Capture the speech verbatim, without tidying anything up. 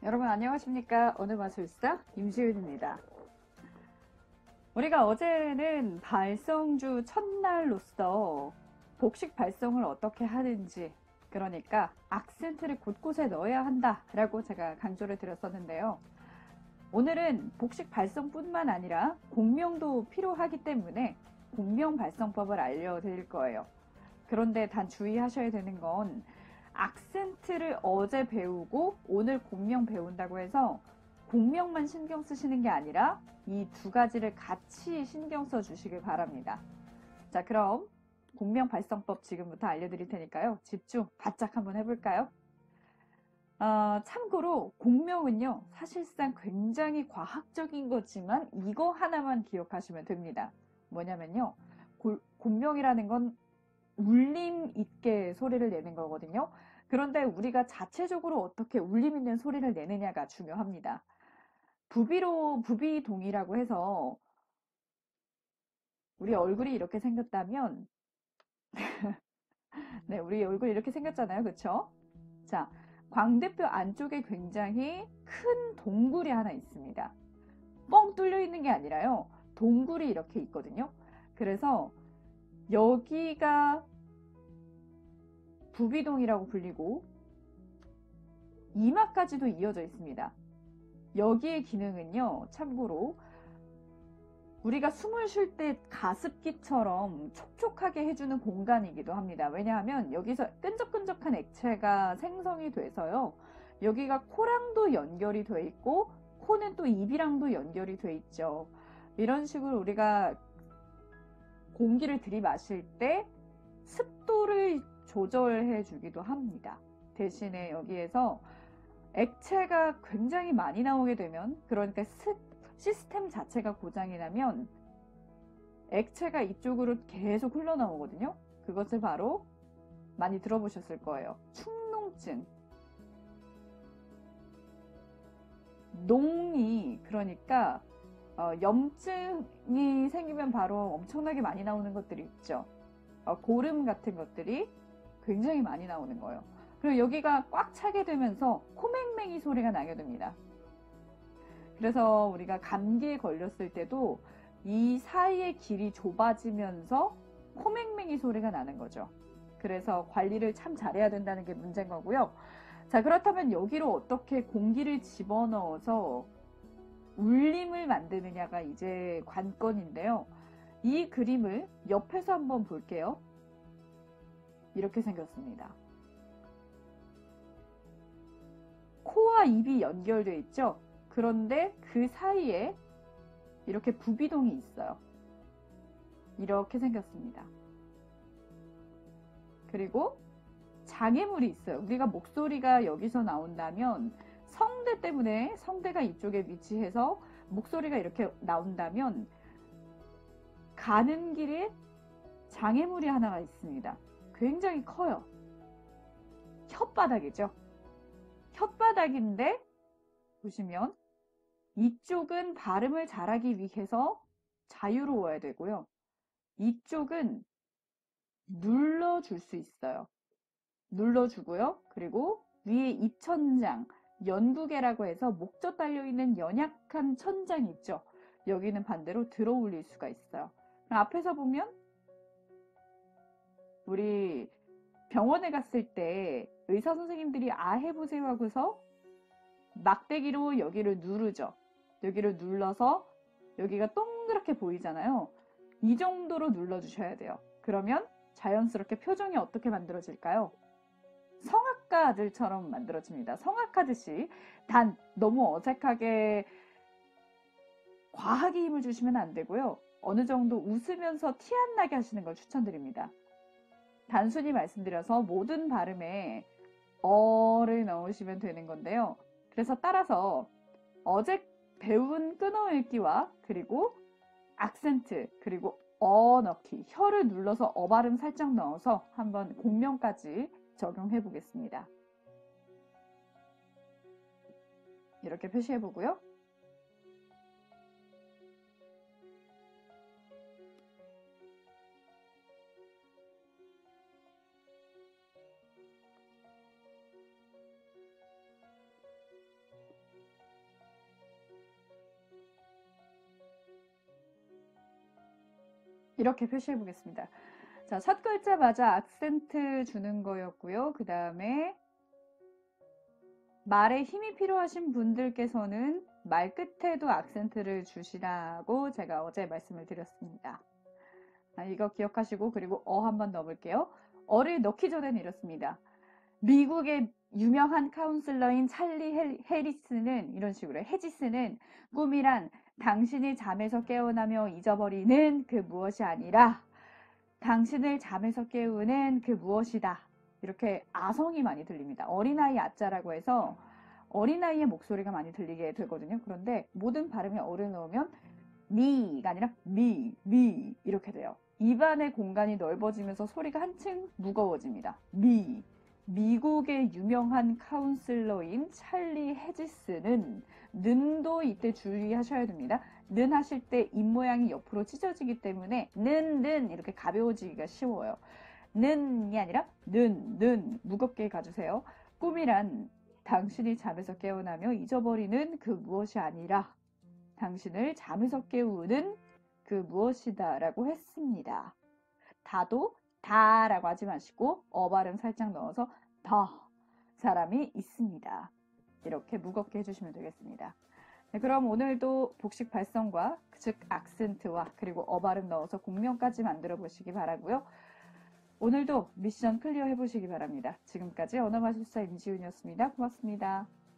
여러분 안녕하십니까? 오늘 마술사 임시윤입니다. 우리가 어제는 발성주 첫날로서 복식 발성을 어떻게 하는지, 그러니까 악센트를 곳곳에 넣어야 한다 라고 제가 강조를 드렸었는데요. 오늘은 복식 발성뿐만 아니라 공명도 필요하기 때문에 공명 발성법을 알려드릴 거예요. 그런데 단 주의하셔야 되는 건 악센트를 어제 배우고 오늘 공명 배운다고 해서 공명만 신경 쓰시는 게 아니라 이 두 가지를 같이 신경 써 주시길 바랍니다. 자, 그럼 공명 발성법 지금부터 알려드릴 테니까요. 집중 바짝 한번 해볼까요? 어, 참고로 공명은요, 사실상 굉장히 과학적인 거지만 이거 하나만 기억하시면 됩니다. 뭐냐면요, 고, 공명이라는 건 울림 있게 소리를 내는 거거든요. 그런데 우리가 자체적으로 어떻게 울림 있는 소리를 내느냐가 중요합니다. 부비로, 부비동이라고 해서 우리 얼굴이 이렇게 생겼다면, 네, 우리 얼굴이 이렇게 생겼잖아요. 그쵸? 자, 광대뼈 안쪽에 굉장히 큰 동굴이 하나 있습니다. 뻥 뚫려 있는 게 아니라요. 동굴이 이렇게 있거든요. 그래서 여기가 부비동이라고 불리고 이마까지도 이어져 있습니다. 여기의 기능은요, 참고로 우리가 숨을 쉴 때 가습기처럼 촉촉하게 해주는 공간이기도 합니다. 왜냐하면 여기서 끈적끈적한 액체가 생성이 돼서요, 여기가 코랑도 연결이 돼 있고 코는 또 입이랑도 연결이 돼 있죠. 이런 식으로 우리가 공기를 들이마실 때 습도를 조절해 주기도 합니다. 대신에 여기에서 액체가 굉장히 많이 나오게 되면, 그러니까 스, 시스템 자체가 고장이 나면 액체가 이쪽으로 계속 흘러나오거든요. 그것을 바로 많이 들어보셨을 거예요. 축농증. 농이, 그러니까 어, 염증이 생기면 바로 엄청나게 많이 나오는 것들이 있죠. 어, 고름 같은 것들이 굉장히 많이 나오는 거예요. 그리고 여기가 꽉 차게 되면서 코맹맹이 소리가 나게 됩니다. 그래서 우리가 감기에 걸렸을 때도 이 사이의 길이 좁아지면서 코맹맹이 소리가 나는 거죠. 그래서 관리를 참 잘해야 된다는 게 문제인 거고요. 자, 그렇다면 여기로 어떻게 공기를 집어넣어서 울림을 만드느냐가 이제 관건인데요. 이 그림을 옆에서 한번 볼게요. 이렇게 생겼습니다. 코와 입이 연결되어 있죠. 그런데 그 사이에 이렇게 부비동이 있어요. 이렇게 생겼습니다. 그리고 장애물이 있어요. 우리가 목소리가 여기서 나온다면, 성대 때문에 성대가 이쪽에 위치해서 목소리가 이렇게 나온다면 가는 길에 장애물이 하나가 있습니다. 굉장히 커요. 혓바닥이죠. 혓바닥인데 보시면 이쪽은 발음을 잘하기 위해서 자유로워야 되고요. 이쪽은 눌러줄 수 있어요. 눌러주고요. 그리고 위에 입천장, 연구개라고 해서 목젖 달려있는 연약한 천장이 있죠. 여기는 반대로 들어 올릴 수가 있어요. 앞에서 보면 우리 병원에 갔을 때 의사 선생님들이 아 해보세요 하고서 막대기로 여기를 누르죠. 여기를 눌러서 여기가 동그랗게 보이잖아요. 이 정도로 눌러주셔야 돼요. 그러면 자연스럽게 표정이 어떻게 만들어질까요? 성악가들처럼 만들어집니다. 성악하듯이. 단 너무 어색하게 과하게 힘을 주시면 안 되고요. 어느 정도 웃으면서 티 안 나게 하시는 걸 추천드립니다. 단순히 말씀드려서 모든 발음에 어를 넣으시면 되는 건데요. 그래서 따라서 어제 배운 끊어읽기와 그리고 악센트, 그리고 어 넣기, 혀를 눌러서 어 발음 살짝 넣어서 한번 공명까지 적용해 보겠습니다. 이렇게 표시해 보고요. 이렇게 표시해 보겠습니다. 자, 첫 글자마자 악센트 주는 거였고요. 그 다음에 말에 힘이 필요하신 분들께서는 말 끝에도 악센트를 주시라고 제가 어제 말씀을 드렸습니다. 자, 이거 기억하시고 그리고 어 한번 넣어볼게요. 어를 넣기 전에는 이렇습니다. 미국의 유명한 카운슬러인 찰리 해리스는 이런 식으로 해지스는 꿈이란 당신이 잠에서 깨어나며 잊어버리는 그 무엇이 아니라 당신을 잠에서 깨우는 그 무엇이다. 이렇게 아성이 많이 들립니다. 어린아이 아자라고 해서 어린아이의 목소리가 많이 들리게 되거든요. 그런데 모든 발음에 어를 넣으면 미가 아니라 미, 미 이렇게 돼요. 입안의 공간이 넓어지면서 소리가 한층 무거워집니다. 미. 미국의 유명한 카운슬러인 찰리 해지스는 는도 이때 주의하셔야 됩니다. 는 하실 때 입모양이 옆으로 찢어지기 때문에 는, 는 이렇게 가벼워지기가 쉬워요. 는이 아니라 는, 는 무겁게 가주세요. 꿈이란 당신이 잠에서 깨어나며 잊어버리는 그 무엇이 아니라 당신을 잠에서 깨우는 그 무엇이다 라고 했습니다. 다도 다라고 하지 마시고 어 발음 살짝 넣어서 더 사람이 있습니다. 이렇게 무겁게 해주시면 되겠습니다. 네, 그럼 오늘도 복식 발성과 즉 악센트와 그리고 어 발음 넣어서 공명까지 만들어 보시기 바라고요. 오늘도 미션 클리어 해보시기 바랍니다. 지금까지 언어마술사 임지훈이었습니다. 고맙습니다.